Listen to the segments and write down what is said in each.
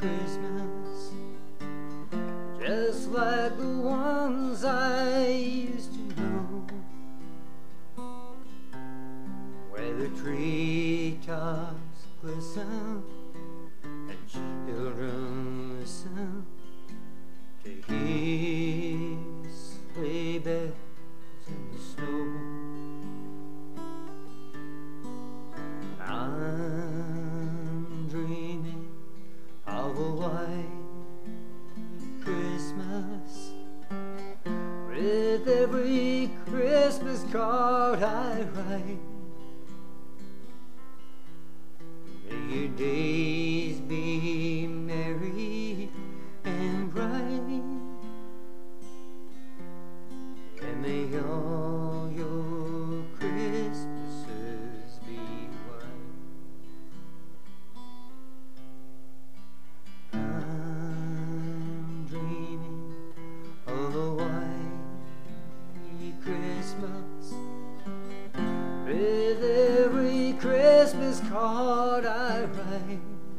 Christmas, just like the ones I used to know, where the treetops glisten and children listen to his sleigh bells in the snow. I'm dreaming of a white Christmas, with every Christmas card I write. May your days be merry and bright, and may all your Christmases be white. I'm dreaming of a white Christmas, with every Christmas card I write.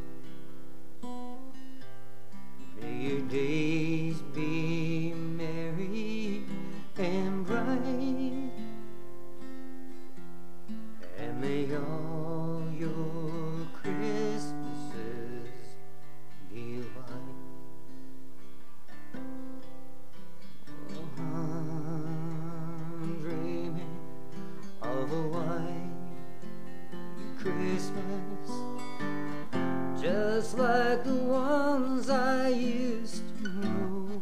May your days be merry and bright, and may all your Christmases be white. Oh, I'm dreaming of a white Christmas, just like the ones I used to know,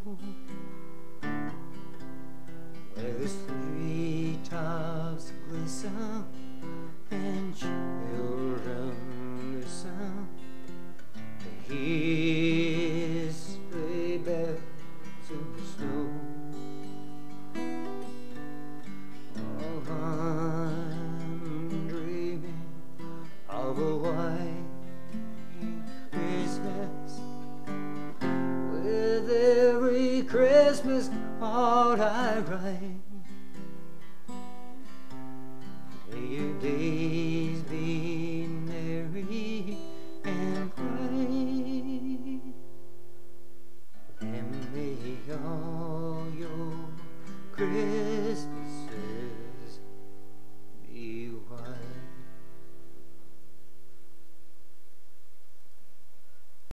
where the treetops glisten and children listen to his sleigh bells in the snow. Oh, I'm dreaming of a white Christmas, with every Christmas card I write. May your days be merry and bright, and may all your Christmas